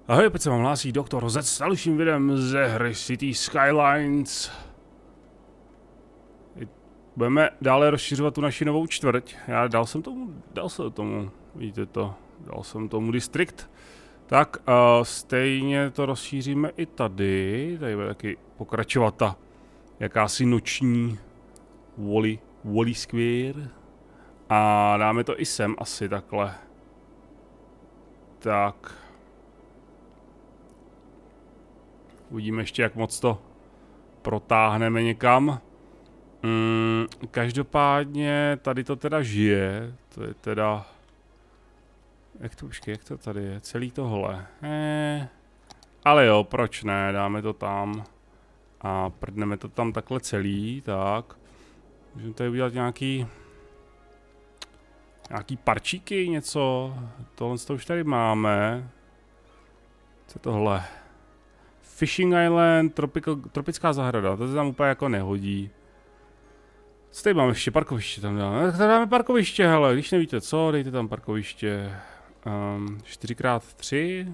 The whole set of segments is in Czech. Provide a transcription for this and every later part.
Ahoj, opět se vám hlásí Doktor Z s dalším videem ze hry City Skylines. Budeme dále rozšiřovat tu naši novou čtvrť. Já dal jsem tomu, vidíte to, dal jsem tomu distrikt. Tak stejně to rozšíříme i tady. Tady bude taky pokračovat ta jakási noční Wally Square. A dáme to i sem asi takhle. Tak. Uvidíme ještě, jak moc to protáhneme někam. Každopádně tady to teda žije. To je teda... Jak to tady je? Celý tohle. Ale jo, proč ne? Dáme to tam. A prdneme to tam takhle celý, tak. Můžeme tady udělat nějaký parčíky, něco. Tohle to už tady máme. Co je tohle? Fishing Island, tropická zahrada, to se tam úplně jako nehodí. Co tady máme ještě? Parkoviště tam dáme. Tak tady dáme parkoviště, hele, když nevíte co, dejte tam parkoviště. 4x3.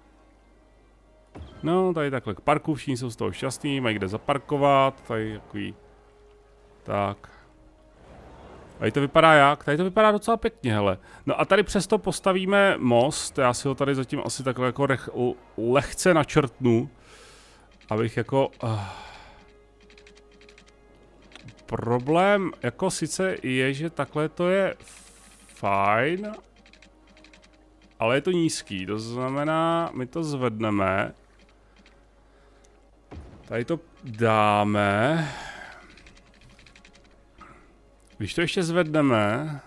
No, tady takhle k parku, všichni jsou z toho šťastní, mají kde zaparkovat, tady takový. Tak. Tady to vypadá jak? Tady to vypadá docela pěkně, hele. No a tady přesto postavíme most, já si ho tady zatím asi takhle jako lehce načrtnu. Abych jako... Problém jako sice je, že takhle to je fajn, ale je to nízký, to znamená, my to zvedneme. Tady to dáme. Když to ještě zvedneme...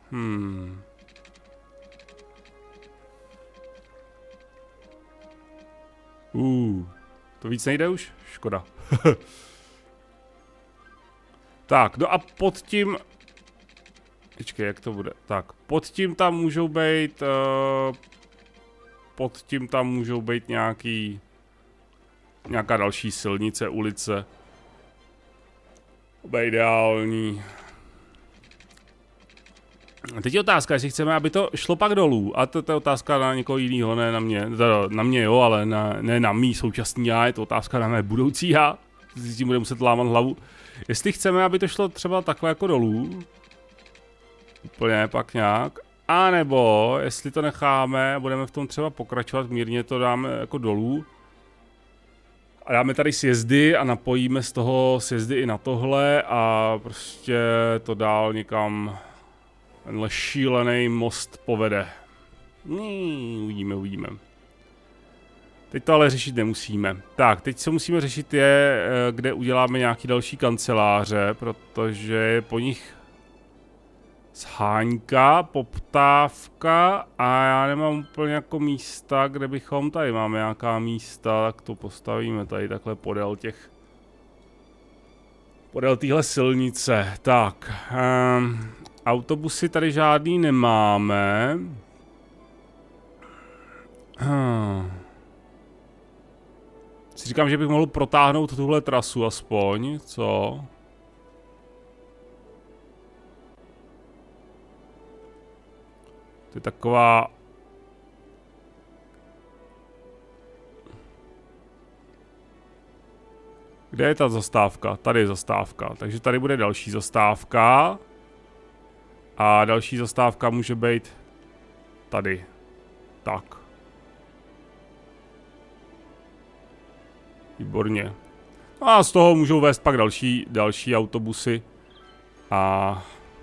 To víc nejde už? Škoda. Tak, no a pod tím... Počkej, jak to bude? Tak, pod tím tam můžou být... pod tím tam můžou být nějaká další silnice, ulice. To bude ideální. A teď je otázka, jestli chceme, aby to šlo pak dolů. A to je otázka na někoho jiného, ne na mě. Na mě jo, ale ne na mý současný já, je to otázka na mé budoucí já. S tím bude muset lámat hlavu. Jestli chceme, aby to šlo třeba takhle jako dolů. Úplně pak nějak. A nebo jestli to necháme a budeme v tom třeba pokračovat, mírně to dáme jako dolů. A dáme tady sjezdy a napojíme z toho sjezdy i na tohle a prostě to dál někam tenhle šílený most povede. Uvidíme. Teď to ale řešit nemusíme. Tak, teď co musíme řešit je, kde uděláme nějaký další kanceláře, protože je po nich sháňka, poptávka a já nemám úplně jako místa, kde bychom, tady máme nějaká místa, tak to postavíme tady takhle podél téhle silnice. Tak, autobusy tady žádný nemáme. Si říkám, že bych mohl protáhnout tuhle trasu aspoň, co? To je taková... Kde je ta zastávka? Tady je zastávka, takže tady bude další zastávka. A další zastávka může být tady. Tak. Výborně. A z toho můžou vést pak další autobusy. A...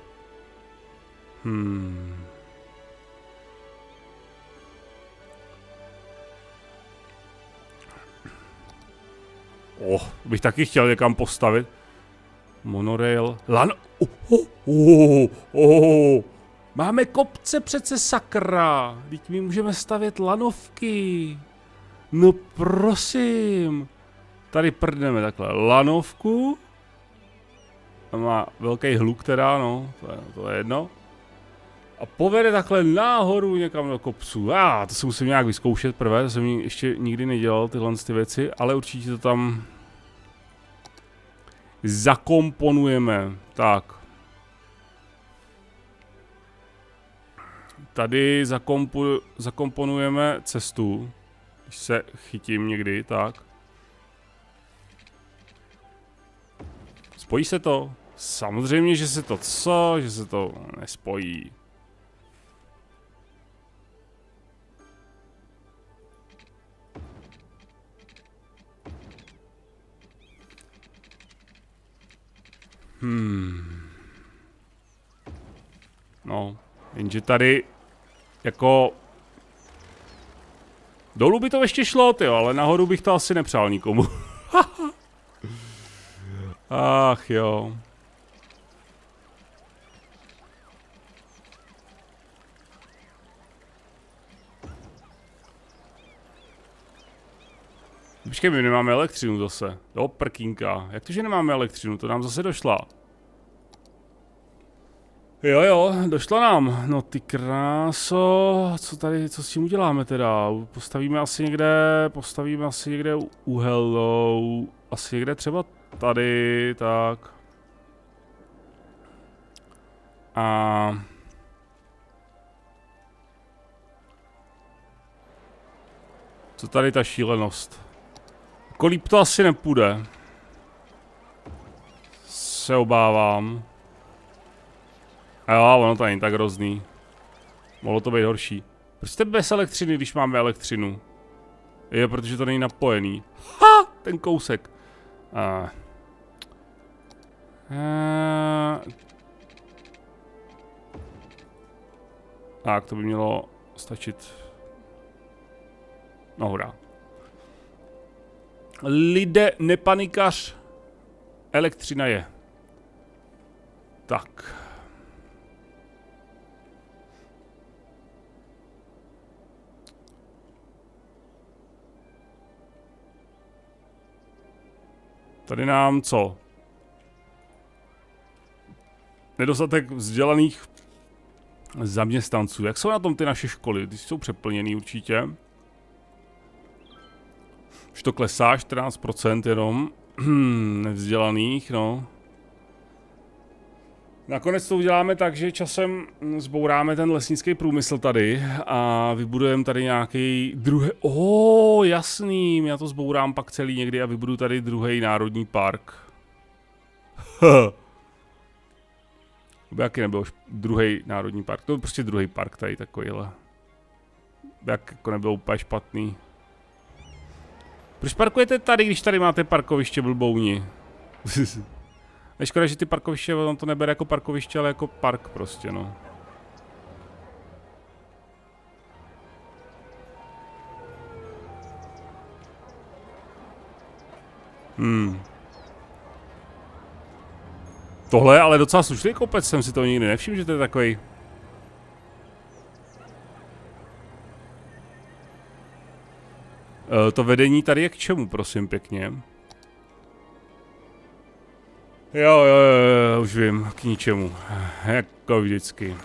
Bych taky chtěl někam postavit. Monorail. Máme kopce přece, sakra. Teď my můžeme stavět lanovky. No prosím. Tady prdneme takhle lanovku. A má velký hluk teda, no. To je jedno. A povede takhle nahoru někam do kopců. To se musím nějak vyzkoušet prvé, to jsem ještě nikdy nedělal tyhle věci, ale určitě to tam zakomponujeme. Tak. Tady zakomponujeme cestu. Když se chytím někdy, tak. Spojí se to? Samozřejmě, že se to co? Že se to nespojí. No, jenže tady jako dolů by to ještě šlo, tyjo, ale nahoru bych to asi nepřál nikomu. Ach jo. Počkej, my nemáme elektřinu zase. Do prkínka. Jak to, že nemáme elektřinu? To nám zase došla. Jo, došla nám. No ty kráso. Co tady, co s tím uděláme teda? Postavíme asi někde u hello. Asi někde třeba tady, tak. A... Co tady ta šílenost? Jako líp to asi nepůjde. Se obávám. A jo, ono to není tak hrozný. Mohlo to být horší. Proč jste bez elektřiny, když máme elektřinu? Je, protože to není napojený. Ha! Ten kousek. Tak, to by mělo stačit. No hurá. Lidé, nepanikař. Elektřina je. Tak. Tady nám co? Nedostatek vzdělaných zaměstnanců. Jak jsou na tom ty naše školy? Ty jsou přeplněný určitě. Už to klesá, 14% jenom. Nevzdělaných, no. Nakonec to uděláme tak, že časem zbouráme ten lesnický průmysl tady a vybudujeme tady nějaký druhý... Jasný, já to zbourám pak celý někdy a vybudu tady druhý národní park. Jaký nebyl druhý národní park, to byl prostě druhý park tady takovýhle. Jak jako nebylo úplně špatný. Proč parkujete tady, když tady máte parkoviště, blbouni? Je škoda, že ty parkoviště, on to nebere jako parkoviště, ale jako park prostě, no. Tohle je ale docela slušný kopec, jsem si to nikdy nevšiml, že to je takový. To vedení tady je k čemu, prosím pěkně? Jo, už vím, k ničemu. Jako vždycky.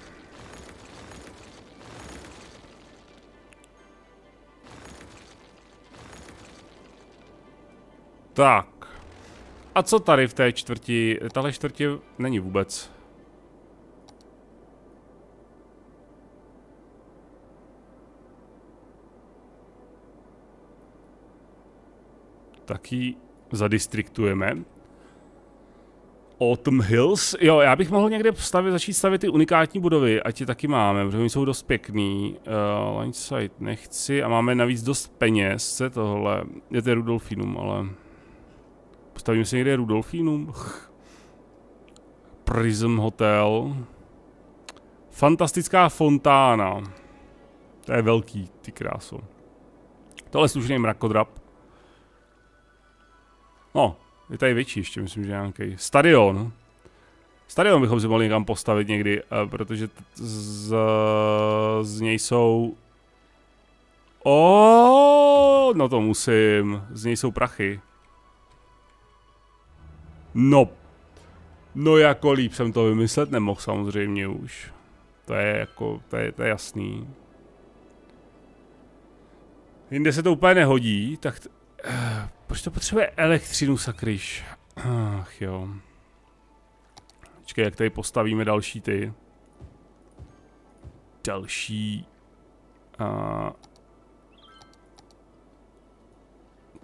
Tak. A co tady v té čtvrti? Tahle čtvrti není vůbec. Tak ji zadistriktujeme. Autumn Hills. Jo, já bych mohl někde začít stavět ty unikátní budovy, ať je taky máme, protože oni jsou dost pěkný. Line site nechci a máme navíc dost peněz, co tohle. Je to Rudolfinum, ale... Postavíme si někde Rudolfinum. Prism Hotel. Fantastická fontána. To je velký, ty kráso. Tohle je slušný mrakodrap. No, je tady větší ještě, myslím, že nějaký. Stadion. Stadion bychom si mohli někam postavit někdy, protože z něj jsou... No to musím. Z něj jsou prachy. No jako líp jsem to vymyslet nemohl samozřejmě už. To je jako, to je jasný. Jinde se to úplně nehodí, tak... Proč to potřebuje elektřinu, sakryš? Ach jo. Počkej, jak tady postavíme další ty. Další...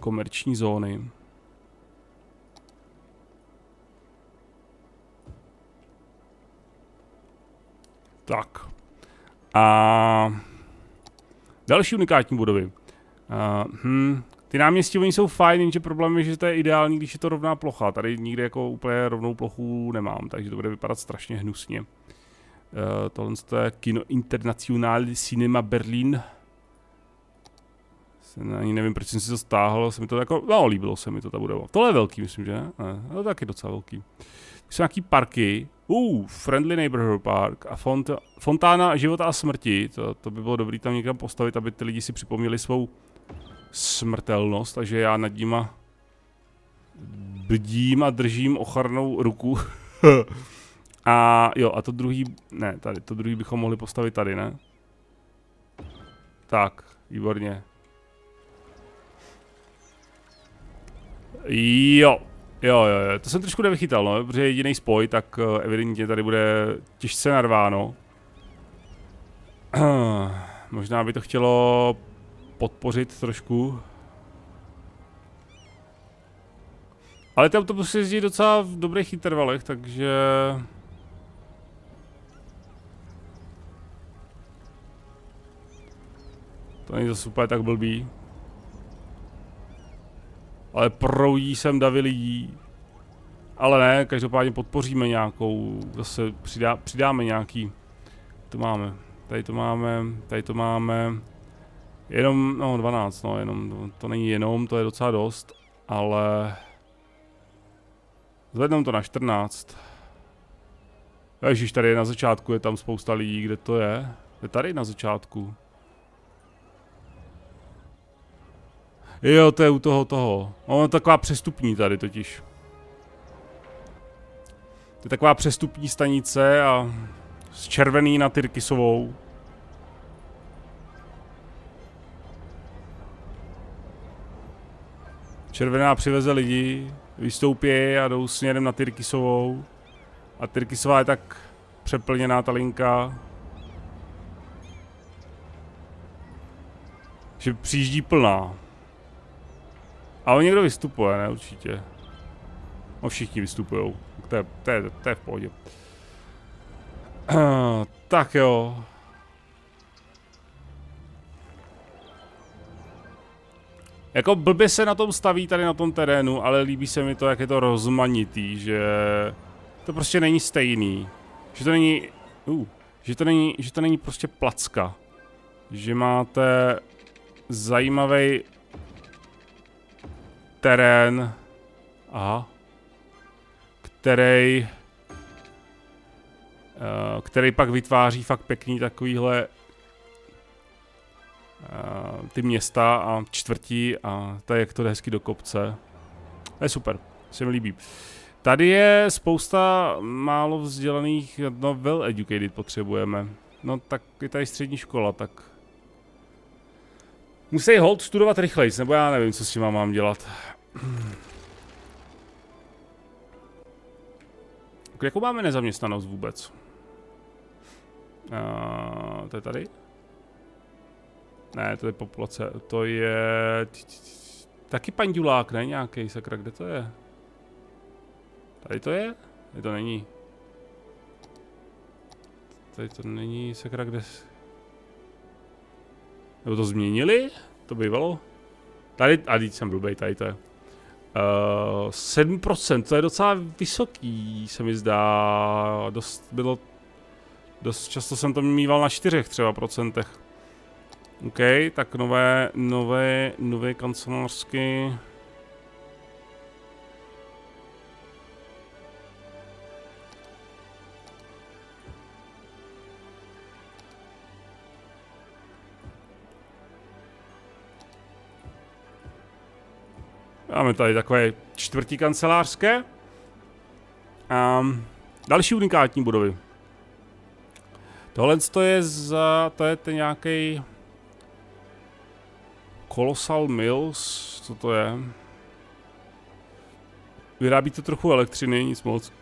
komerční zóny. Tak. A další unikátní budovy. Ty náměstí, oni jsou fajn, jenže problém je, že to je ideální, když je to rovná plocha. Tady nikde jako úplně rovnou plochu nemám, takže to bude vypadat strašně hnusně. Tohle je Kino International Cinema Berlin. Ani nevím, proč jsem si to stáhl, se mi to jako, no, líbilo se mi to ta budova. Tohle je velký, myslím, že ne? To je taky docela velký. Jsou nějaký parky, Friendly Neighborhood Park a fontána života a smrti. To by bylo dobré tam někam postavit, aby ty lidi si připomněli svou smrtelnost, takže já nad nima bdím a držím ochrnou ruku. A jo, a to druhý, ne, tady, to druhý bychom mohli postavit tady, ne? Tak, výborně. Jo, to jsem trošku nevychytal, no, protože jediný spoj, tak evidentně tady bude těžce narváno. Možná by to chtělo podpořit trošku. Ale ty autobusy jezdí docela v dobrých intervalech, takže... To není zase úplně tak blbý. Ale proudí sem davy lidí. Ale ne, každopádně podpoříme nějakou, zase přidáme nějaký. To máme, tady to máme. Jenom, no 12, no jenom, to není jenom, to je docela dost, ale... Zvedneme to na 14. Ježiš, tady je na začátku, je tam spousta lidí, kde to je? Je tady na začátku. Jo, to je u toho. Ono je taková přestupní tady totiž. To je taková přestupní stanice a z červený na Tyrkisovou. Červená přiveze lidi, vystoupí a jdou směrem na Tyrkisovou. A Tyrkisová je tak přeplněná ta linka, že přijíždí plná. Ale někdo vystupuje, ne? Určitě. No všichni vystupujou. To je v pohodě. Tak jo. Jako blbě se na tom staví tady na tom terénu, ale líbí se mi to, jak je to rozmanitý, že to prostě není stejný. Že to není, že to není prostě placka. Že máte zajímavý terén, který pak vytváří fakt pěkný takovýhle ty města a čtvrtí a tady jak to jde hezky do kopce. To je super, se mi líbí. Tady je spousta málo vzdělaných, no well educated potřebujeme. No tak je tady střední škola, tak musí hold studovat rychlejc, nebo já nevím, co s tím mám dělat. Jakou máme nezaměstnanost vůbec? To je tady? Ne, to je populace, to je... Taky pandulák, ne? Nějaký sakra, kde to je? Tady to je? Tady to není. Tady to není sakra, kde... Nebo to změnili? To bývalo? Tady, a teď jsem blbej, tady to je. 7%, to je docela vysoký, se mi zdá. Dost často jsem to mýval na 4 třeba procentech. OK, tak nové kancelářsky. Máme tady takové čtvrtí kancelářské. Další unikátní budovy. Tohle to je ten nějaký Colossal Mills, co to je? Vyrábí to trochu elektřiny, nic moc.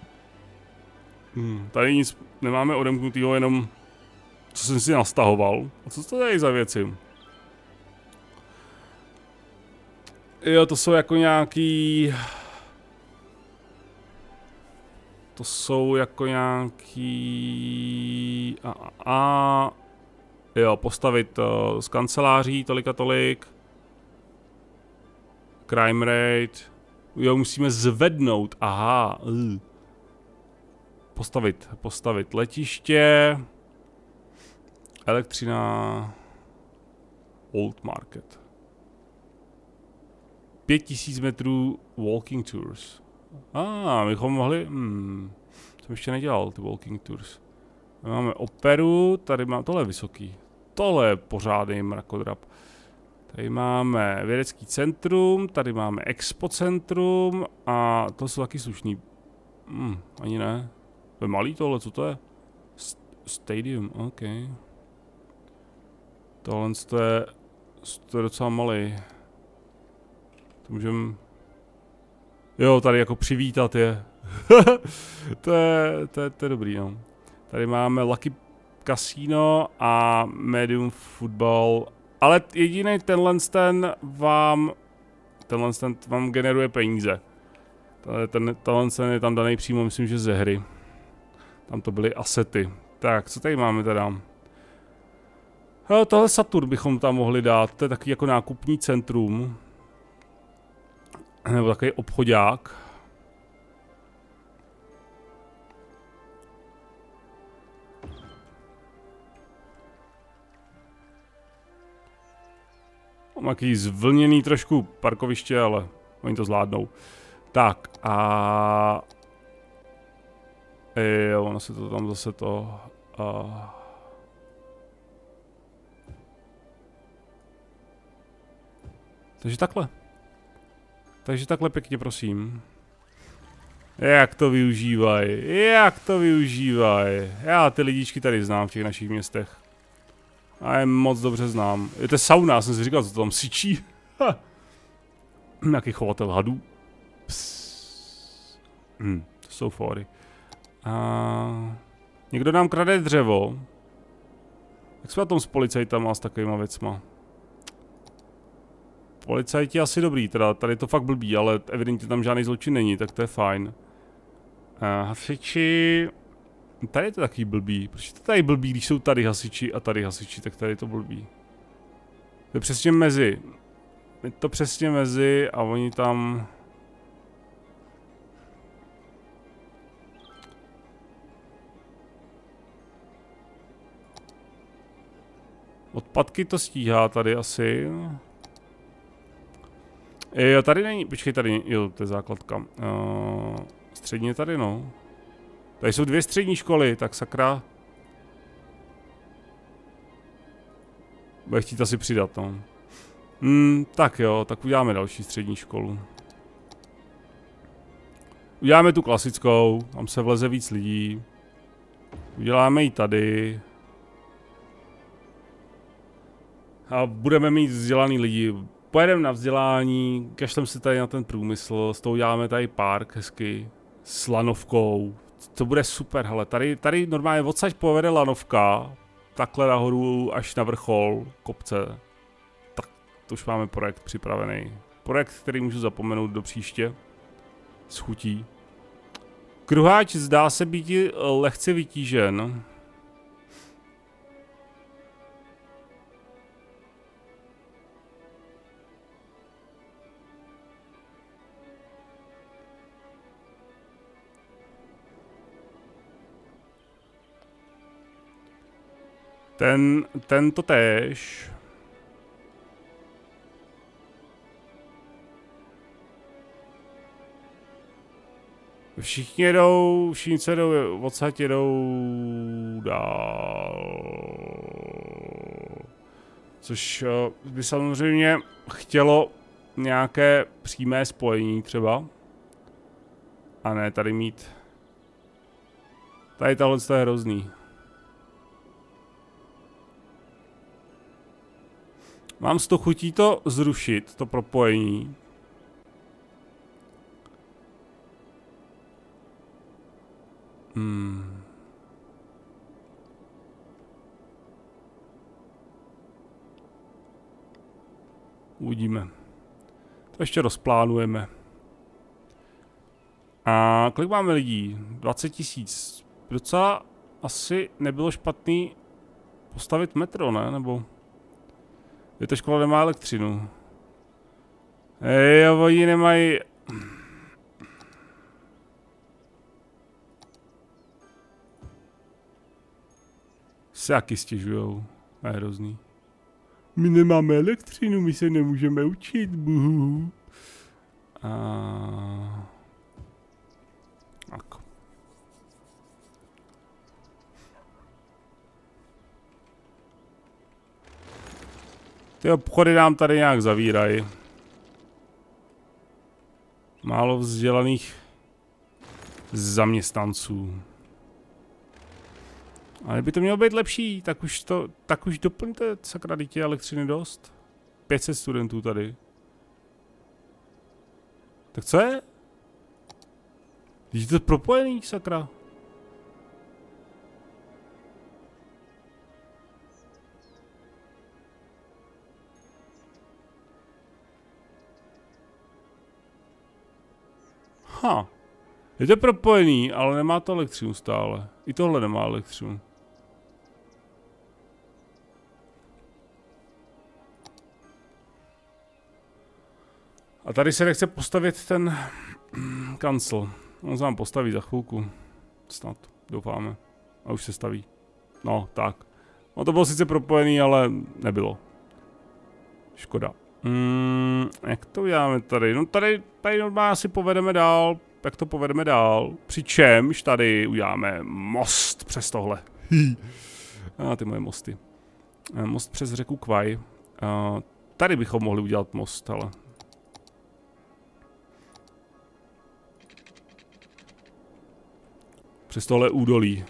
Tady nic nemáme odemknutýho, jenom co jsem si nastahoval. A co to je za věci? Jo, to jsou jako nějaký... To jsou jako nějaký... Jo, postavit z kanceláří tolik a tolik. Crime rate. Jo, musíme zvednout, aha. Postavit letiště. Elektřina. Old Market. 5000 metrů walking tours. Bychom mohli... Jsem ještě nedělal ty walking tours. Máme operu, tady mám... Tohle je vysoký. Tohle je pořádný mrakodrap. Tady máme vědecký centrum, tady máme expo centrum a to jsou taky slušný. Ani ne. To je malý tohle, co to je? Stadium, OK. Tohle je docela malý. To můžeme... Jo, tady jako přivítat je. to je dobrý, no. Tady máme Lucky Casino a Medium Football. Ale jediný tenhle vám generuje peníze. Tenhle je tam daný přímo, myslím, že ze hry. Tam to byly asety. Tak, co tady máme teda? Tohle Saturn bychom tam mohli dát, to je takový jako nákupní centrum. Nebo takový obchodák. Mám takový zvlněný trošku parkoviště, ale oni to zvládnou. Tak a... Jo, ono se to tam zase to... Takže takhle pěkně, prosím. Jak to využívají. Já ty lidičky tady znám v těch našich městech. A je moc dobře znám. Je to sauna, já jsem si říkal, co to tam syčí. Nějaký chovatel hadů. To jsou fóry. Někdo nám krade dřevo. Jak jsme na tom s policajtama a s takovýma věcma? Policajti asi dobrý, teda tady je to fakt blbý, ale evidentně tam žádný zločin není, tak to je fajn. Hasiči... Tady je to taky blbý, proč to tady blbý, když jsou tady hasiči a tady hasiči, tak tady je to blbý. To je přesně mezi. Je to přesně mezi a oni tam... Odpadky to stíhá tady asi. Jo, tady není, počkej, tady, jo, to je základka. Středně tady, no. Tady jsou 2 střední školy, tak sakra. Bude chtít asi přidat, no. Tak jo, tak uděláme další střední školu. Uděláme tu klasickou, tam se vleze víc lidí. Uděláme ji tady. A budeme mít vzdělaný lidi. Pojedeme na vzdělání, kašlem se tady na ten průmysl, s tou uděláme tady park hezky, s lanovkou. To bude super, hele, tady normálně odsaď povede lanovka, takhle nahoru až na vrchol kopce. Tak to už máme projekt připravený. Projekt, který můžu zapomenout do příště. S chutí. Kruháč zdá se být lehce vytížen. Tento též. Všichni se jdou, odsaď jedou dál. Což by samozřejmě chtělo nějaké přímé spojení třeba. A ne tady mít. Tady tohle je hrozný. Mám z toho chutí to zrušit, to propojení. Uvidíme. ještě rozplánujeme. A kolik máme lidí? 20 000. Docela asi nebylo špatný postavit metro, ne? Nebo... Je to škola nemá elektřinu. Oni nemají... Se jaký stěžujou. To je hrozný. My nemáme elektřinu, my se nemůžeme učit, buhu. Tak. Ty obchody nám tady nějak zavírají. Málo vzdělaných zaměstnanců. Ale by to mělo být lepší, tak už doplňte sakra dítě elektřiny dost. 500 studentů tady. Tak co je? Je to propojený, sakra. Je to propojený, ale nemá to elektřinu stále. I tohle nemá elektřinu. A tady se nechce postavit ten kancel. On se nám postaví za chvilku. Snad, doufáme. A už se staví. No, tak. No to bylo sice propojený, ale nebylo. Škoda. Jak to uděláme tady? No tady normálně asi povedeme dál. Jak to povedeme dál? Přičemž tady uděláme most přes tohle. Ty moje mosty. Most přes řeku Kwai. Tady bychom mohli udělat most, ale... Přes tohle údolí.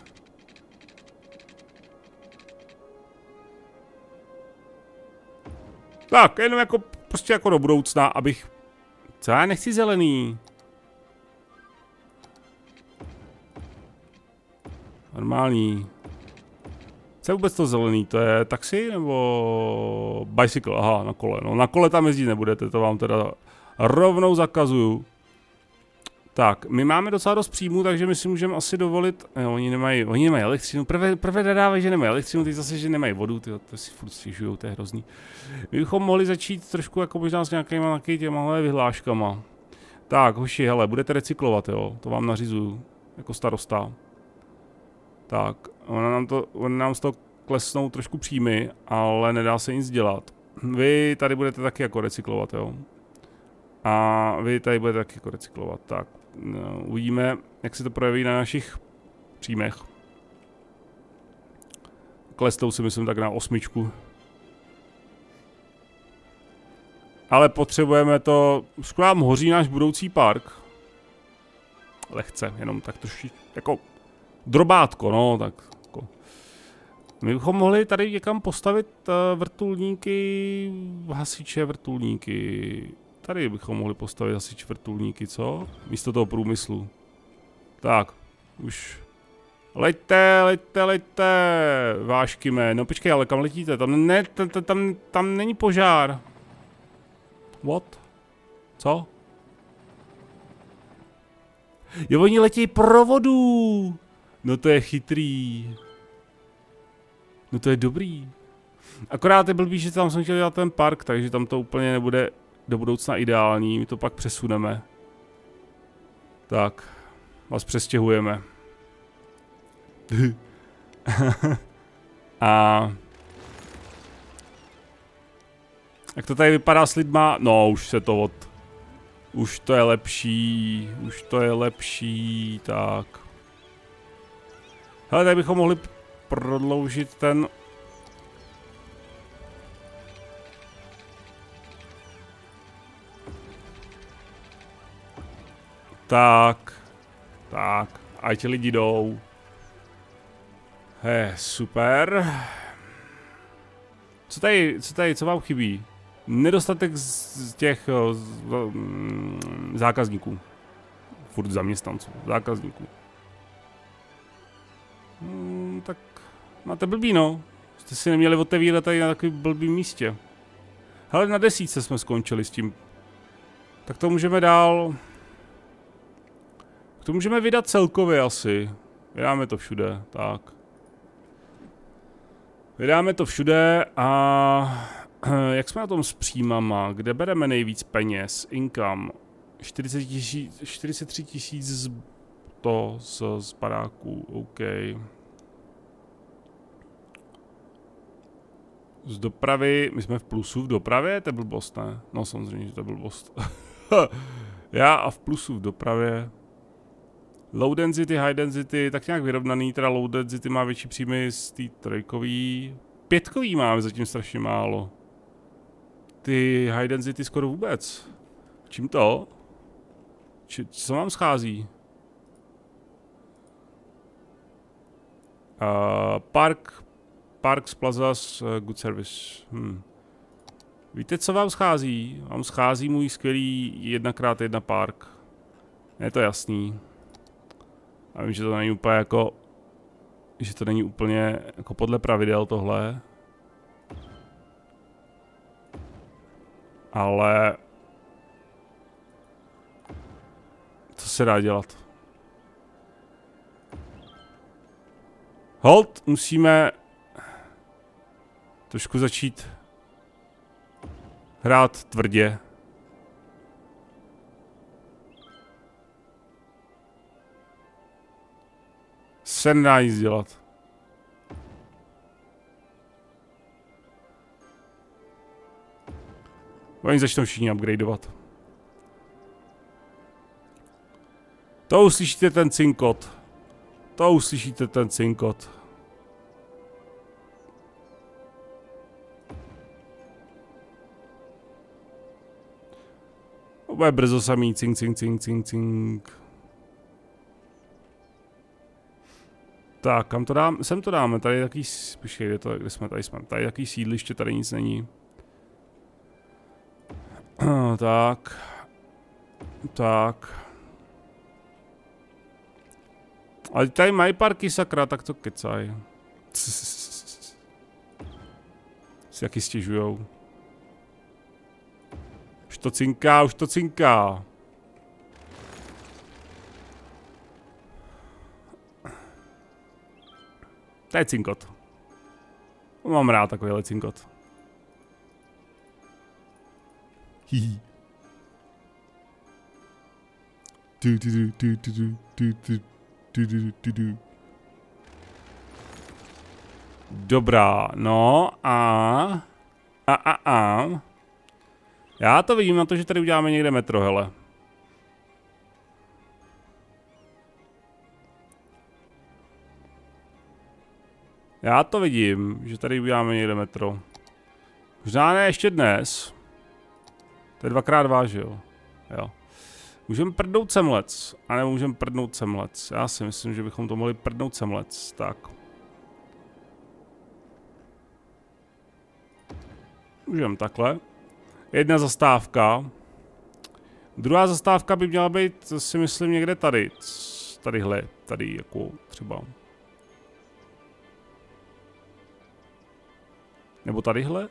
Tak, jenom jako, prostě jako do budoucna, abych... Co, já nechci zelený. Normální. Co je vůbec to zelený? To je taxi nebo bicycle? Aha, na kole. No na kole tam jezdit nebudete, to vám teda rovnou zakazuju. Tak, my máme docela dost příjmů, takže my si můžeme asi dovolit... Jo, oni nemají elektřinu. Prvé nadávají, že nemají elektřinu, teď zase, že nemají vodu, tyjo, to si furt stěžujou, to je hrozný. My bychom mohli začít trošku jako možná s nějakýma těmahle vyhláškama. Tak, hoši, hele, budete recyklovat, jo, to vám nařizuju, jako starosta. Tak, ona nám z toho klesnou trošku příjmy, ale nedá se nic dělat. Vy tady budete taky jako recyklovat, jo. A vy tady budete taky jako recyklovat, tak. No, uvidíme, jak se to projeví na našich příjmech. Klestou si myslím tak na 8. Ale potřebujeme to, už nám hoří náš budoucí park. Lehce, jenom tak trošku, jako drobátko, no, tak jako. My bychom mohli tady někam postavit vrtulníky, hasiče vrtulníky. Tady bychom mohli postavit hasič vrtulníky, co? Místo toho průmyslu. Tak, už. Leďte, vášky mé. No počkej, ale kam letíte? Tam není požár. What? Co? Jo, oni letějí provodů. No to je chytrý. No to je dobrý. Akorát je blbý, že tam jsem chtěl dělat ten park, takže tam to úplně nebude do budoucna ideální, my to pak přesuneme. Tak, vás přestěhujeme. A... Jak to tady vypadá s lidma? No, už se to od... Už to je lepší, tak. Hele, tady bychom mohli prodloužit ten... Tak, a ti lidi jdou. Super. Co vám chybí? Nedostatek z těch zákazníků. Furt zaměstnanců, zákazníků. Tak máte blbý, no. Jste si neměli otevírat tady na takovém blbým místě. Hele, na 10 jsme skončili s tím Tak to můžeme dál. To můžeme vydat celkově asi. Vydáme to všude, tak. Vydáme to všude a jak jsme na tom s příjmama? Kde bereme nejvíc peněz? Income. 43 000 to z baráků, OK. Z dopravy, my jsme v plusu v dopravě, to je blbost, ne? No samozřejmě, že to je blbost. Já a v plusu v dopravě. Low density, high density, tak nějak vyrovnaný, teda low density má větší příjmy z té trojkový. Pětkový máme zatím strašně málo. Ty high density skoro vůbec. Čím to? Co vám schází? Parks, plazas, good service. Víte, co vám schází? Vám schází můj skvělý 1x1 park. Je to jasný. A vím, že to není úplně jako... Že to není úplně jako podle pravidel tohle. Ale... Co se dá dělat? Hold, musíme... trošku začít... hrát tvrdě. Se nedá nic dělat. Oni začnou všichni upgradeovat. To uslyšíte ten cinkot. To uslyšíte ten cinkot. To bude brzo samý cink, cink, cink, cink, cink. Tak, kam to dám? Sem to dáme, tady je takový, počkej, kde jsme, tady jsme, tady je takový sídliště, tady nic není. Tak. Tak. Ale tady mají parky, sakra, tak to kecaj. Si jaký stěžujou. Už to cinká, už to cinká. To je cinkot. Mám rád takovýhle cinkot. Hihi. Dobrá, no a... Já to vidím na to, že tady uděláme někde metro, hele. Já to vidím, že tady uděláme někde metro. Možná ne ještě dnes. To je 2x2, že jo? Jo. Můžeme prdnout semlec, anebo můžeme prdnout semlec. Já si myslím, že bychom to mohli prdnout semlec. Tak. Můžeme takhle. Jedna zastávka. Druhá zastávka by měla být, si myslím, někde tady. Tadyhle, tady jako třeba. Nebo tadyhle?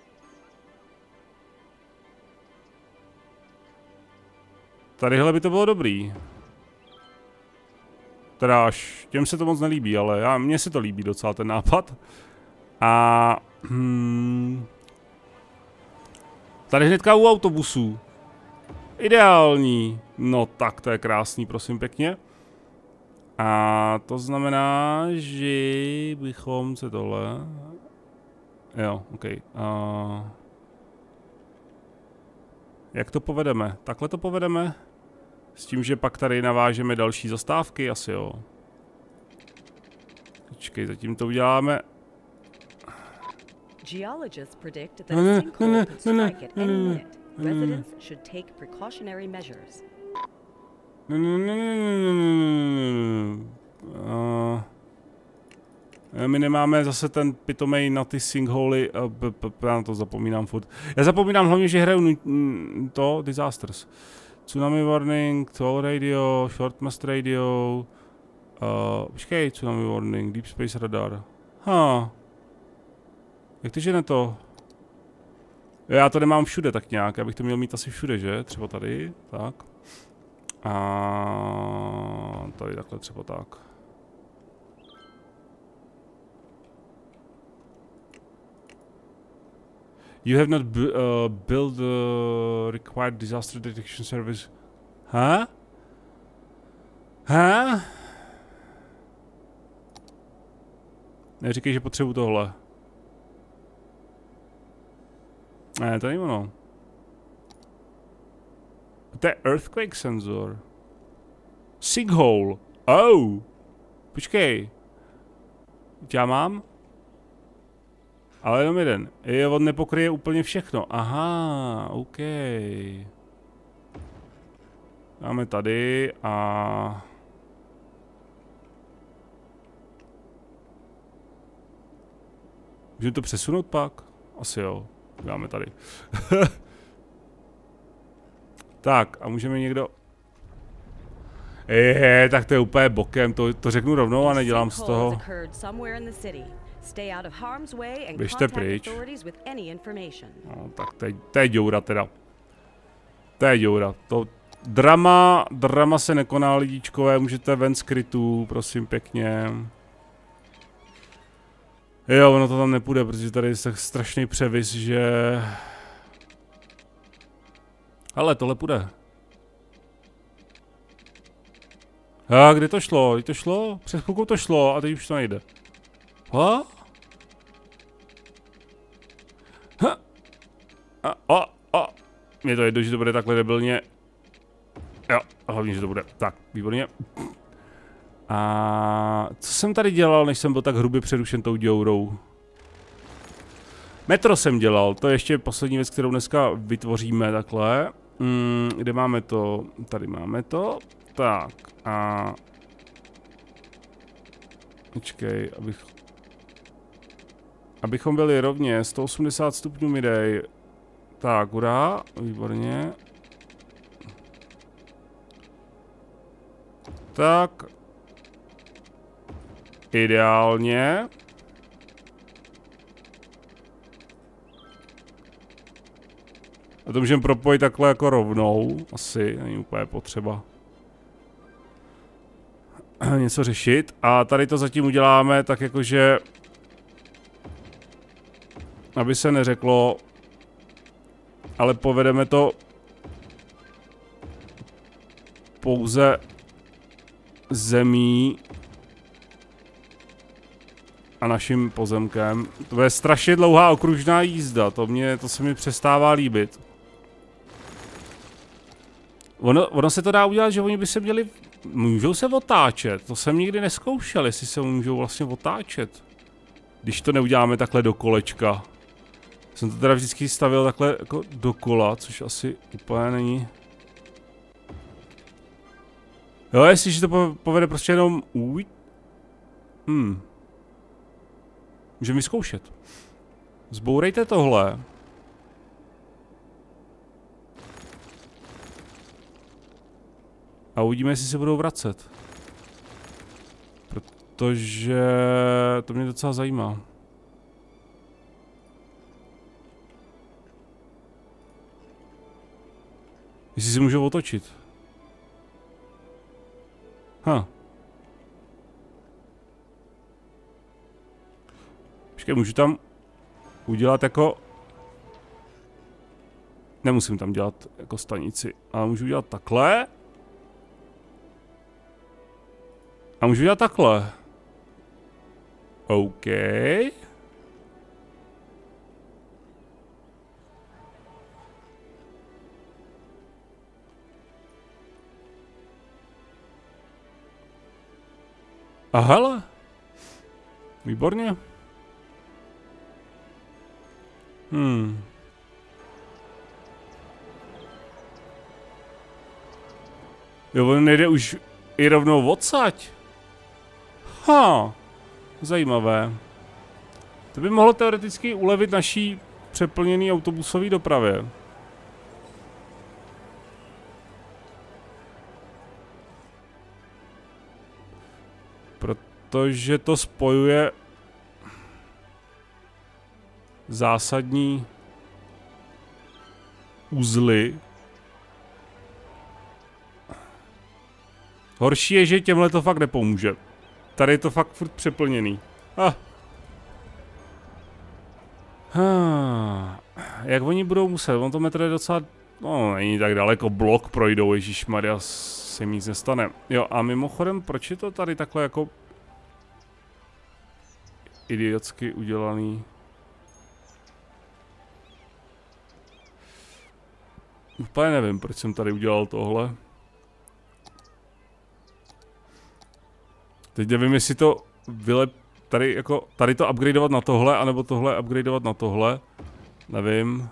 Tadyhle by to bylo dobrý. Teda až těm se to moc nelíbí, ale mně se to líbí docela ten nápad. A... tady hnedka u autobusů. Ideální. No tak to je krásný, prosím pěkně. A to znamená, že bychom se tohle... Jo, ok. Jak to povedeme? Takhle to povedeme? S tím, že pak tady navážeme další zastávky, asi jo. Počkej, zatím to uděláme. Geologists predict that a sinkhole could strike at any minute. Residents should take precautionary measures. My nemáme zase ten pitomej na ty sinkholy, já na to zapomínám furt. Já zapomínám hlavně, že hraju to Disasters. Tsunami warning, toll radio, shortmast radio, počkej, tsunami warning, deep space radar. Jak to žene to? Já to nemám všude tak nějak, já bych to měl mít asi všude, že? Třeba tady, tak. A tady takhle třeba tak. You have not built the required disaster detection service. Neříkej, že potřebuji tohle. Ne, to není ono. To je earthquake sensor. Sinkhole. Oh. Počkej. Já mám? Ale jenom jeden. On nepokryje úplně všechno. Aha, OK. Máme tady a... Můžeme to přesunout pak? Asi jo. Dáme tady. Tak, a můžeme někdo... tak to je úplně bokem, to řeknu rovnou a nedělám z toho. Běžte pryč. No, tak to je děura teda. To je děura. To drama se nekoná, lidičkové, můžete ven z krytů, prosím pěkně. Jo, ono to tam nepůjde, protože tady je tak strašný převis, že... Ale tohle půjde. A kde to šlo? Kde to šlo? Před chvilkou to šlo a teď už to nejde. Ha? Mně to jedno, že to bude takhle debilně. Jo, hlavně, že to bude. Tak, výborně. A co jsem tady dělal, než jsem byl tak hrubě přerušen tou děurou? Metro jsem dělal, to je ještě poslední věc, kterou dneska vytvoříme takhle. Kde máme to? Tady máme to. Tak a... Počkej, abychom byli rovně, 180 stupňů mi dej. Tak, hurá, výborně. Tak. Ideálně. A to můžeme propojit takhle jako rovnou. Asi, není úplně potřeba něco řešit. A tady to zatím uděláme tak jakože... Aby se neřeklo... Ale povedeme to... Pouze... Zemí... A naším pozemkem. To je strašně dlouhá okružná jízda, to se mi přestává líbit. Ono se to dá udělat, že oni by se měli... Můžou se otáčet, to jsem nikdy neskoušel, jestli se můžou vlastně otáčet. Když to neuděláme takhle do kolečka. Jsem to teda vždycky stavil takhle jako dokola, což asi úplně není... Jo, jestliže to povede prostě jenom můžeme vyzkoušet. Zbourejte tohle. A uvidíme, jestli se budou vracet. Protože to mě docela zajímá. Jestli si můžou otočit. Počkej, můžu tam udělat jako... Nemusím tam dělat jako stanici, ale můžu udělat takhle. A můžu dělat takhle. OK. A hele. Výborně. Jo, on nejde už i rovnou odsaď. Zajímavé. To by mohlo teoreticky ulevit naší přeplněný autobusové dopravě. Protože to spojuje zásadní uzly. Horší je, že těmhle to fakt nepomůže. Tady je to fakt furt přeplněný. Jak oni budou muset? On to metro je docela... No, není tak daleko, blok projdou, ježišmarja, se mi nic nestane. Jo, a mimochodem, proč je to tady takhle jako... idiotsky udělaný? Úplně nevím, proč jsem tady udělal tohle. Teď nevím, jestli to tady jako, tady to upgradeovat na tohle, anebo tohle upgradeovat na tohle. Nevím.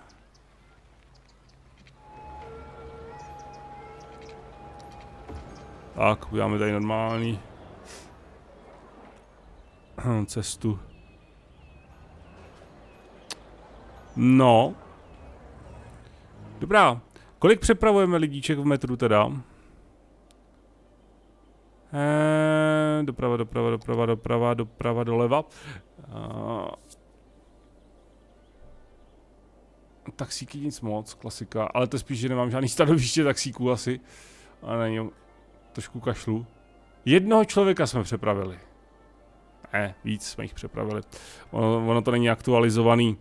Tak, uděláme tady normální cestu. No. Dobrá. Kolik přepravujeme lidíček v metru teda? Doprava, doleva. Taxíky nic moc, klasika. Ale to je spíš, že nemám žádný stanoviště taxíků asi. A na něm trošku kašlu. Jednoho člověka jsme přepravili. Ne, víc jsme jich přepravili. Ono to není aktualizovaný.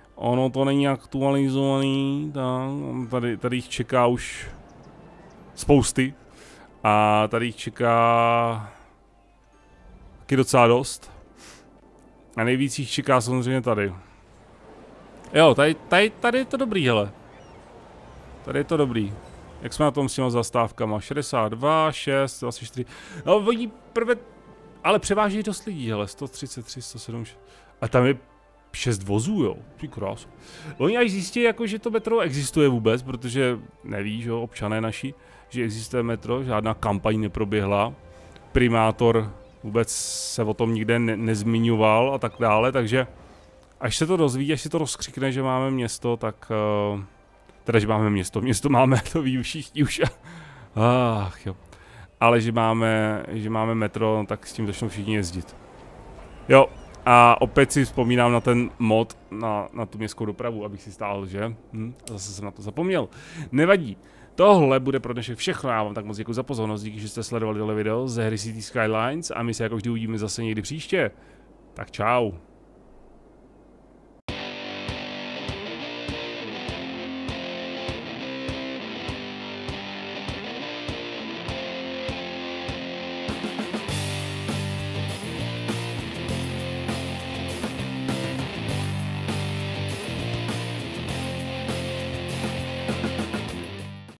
Tak, tady jich čeká už spousty. A tady jich čeká taky docela dost. A nejvíc jich čeká samozřejmě tady. Jo, tady je to dobrý, hele. Tady je to dobrý. Jak jsme na tom s těma zastávkama? 62, 6, 24. No, oni prvé... Ale převáží dost lidí, hele. 133, 107... A tam je 6 vozů, jo. Ty krás. Oni až zjistí, jako, že to metro existuje vůbec, protože neví, že jo, občané naši, že existuje metro, žádná kampaň neproběhla. Primátor vůbec se o tom nikde nezmiňoval a tak dále, takže až se to dozví, až si to rozkřikne, že máme město, tak... Teda, že máme město máme, to ví všichni už. Ach jo. Ale že máme metro, tak s tím začnou všichni jezdit. Jo, a opět si vzpomínám na ten mod, na tu městskou dopravu, abych si stál, že? A zase jsem na to zapomněl. Nevadí. Tohle bude pro dnešek všechno, já vám tak moc děkuji za pozornost, díky, že jste sledovali tohle video ze hry City Skylines a my se jako vždy uvidíme zase někdy příště. Tak čau.